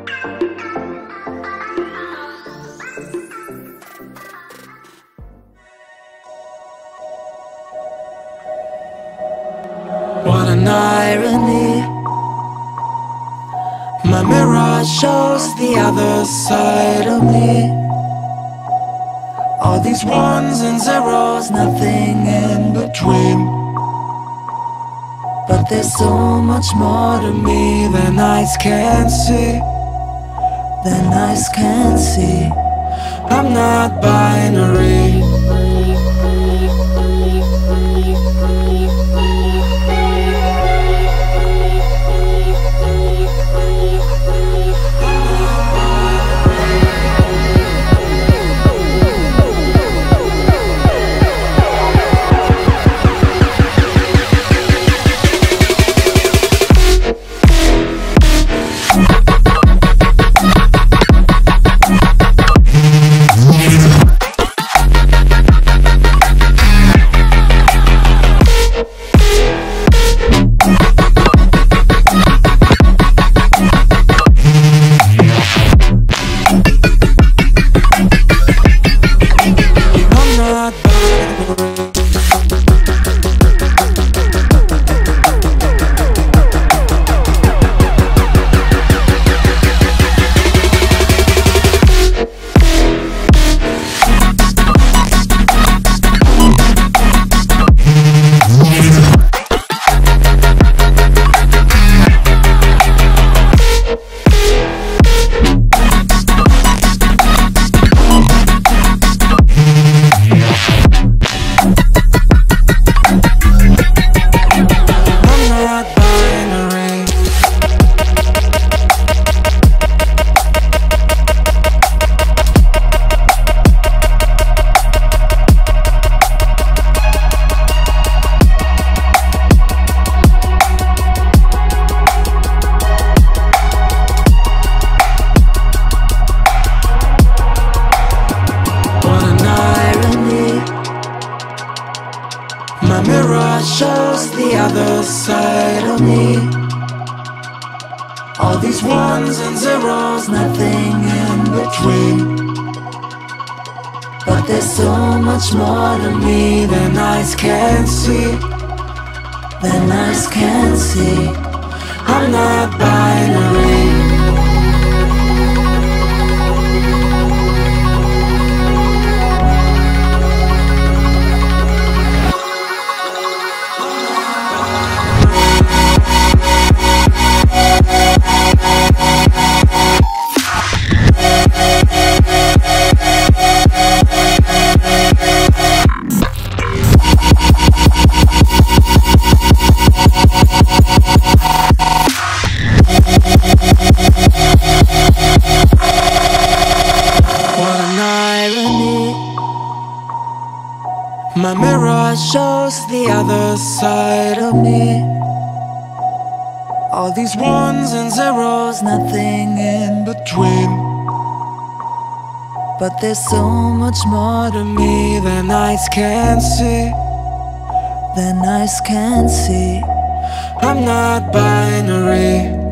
What an irony. My mirror shows the other side of me. All these ones and zeros, nothing in between. But there's so much more to me than eyes can see. Than eyes can see. I'm not binary. Shows the other side of me. All these ones and zeros, nothing in between. But there's so much more to me than eyes can see. Than eyes can see. I'm not binary. My mirror shows the other side of me. All these ones and zeros, nothing in between. But there's so much more to me than eyes can see. Than eyes can see. I'm not binary.